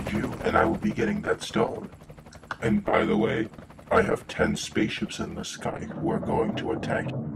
find you, and I will be getting that stone. And by the way, I have 10 spaceships in the sky who are going to attack you.